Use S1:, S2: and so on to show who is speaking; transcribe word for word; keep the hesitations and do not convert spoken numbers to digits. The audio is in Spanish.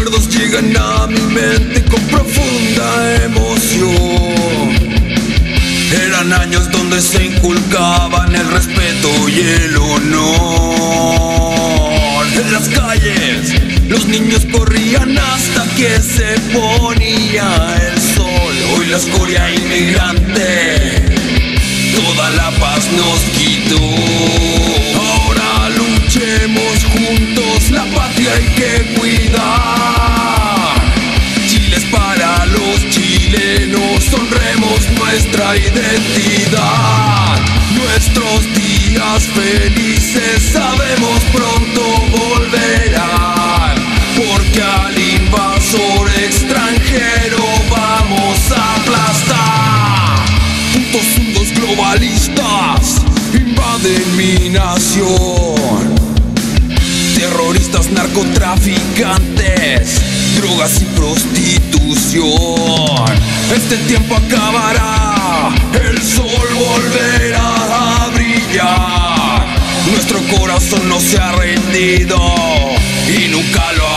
S1: recuerdos llegan a mi mente con profunda emoción. Eran años donde se inculcaban el respeto y el honor. En las calles los niños corrían hasta que se ponía el sol. Hoy la escoria inmigrante toda la paz nos quitó. Ahora luchemos juntos, la patria hay que cuidar. Chile es para los chilenos, honremos nuestra identidad. Nuestros días felices sabemos pronto volverán, porque al invasor extranjero vamos a aplastar. Putos mundos globalistas invaden mi nación. Terroristas, narcotraficantes, drogas y prostitución. Este tiempo acabará, el sol volverá a brillar. Nuestro corazón no se ha rendido y nunca lo